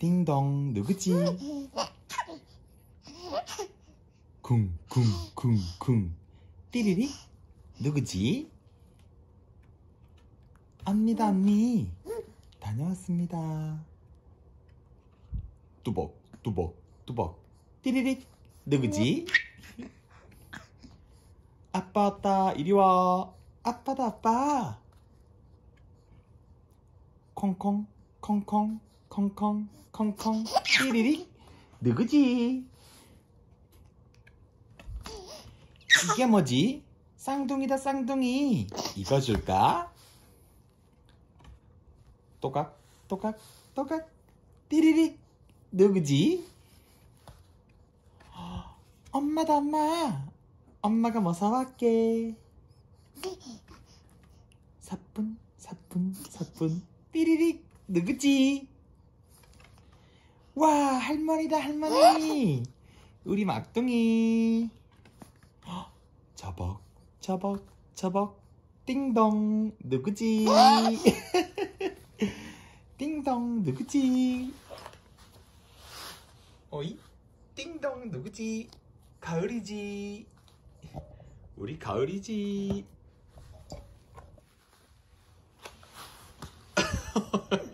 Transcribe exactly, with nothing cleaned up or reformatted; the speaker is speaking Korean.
띵동 누구지? 쿵쿵쿵쿵 띠리리 누구지? 언니다 언니 다녀왔습니다. 뚜벅 뚜벅 뚜벅 띠리리 누구지? 아빠 왔다 이리와. 아빠다 아빠. 콩콩 콩콩 콩콩 콩콩 띠리리 누구지? 이게 뭐지? 쌍둥이다 쌍둥이. 이거 줄까? 또각 또각 또각 띠리리 누구지? 엄마다 엄마. 엄마가 뭐 사왔게? 사뿐 사뿐 사뿐 띠리리 누구지? 와 할머니다 할머니. 우리 막둥이. 저벅 저벅 저벅 띵동 누구지? 띵동 누구지? 어이? 띵동 누구지? 가을이지. 우리 가을이지.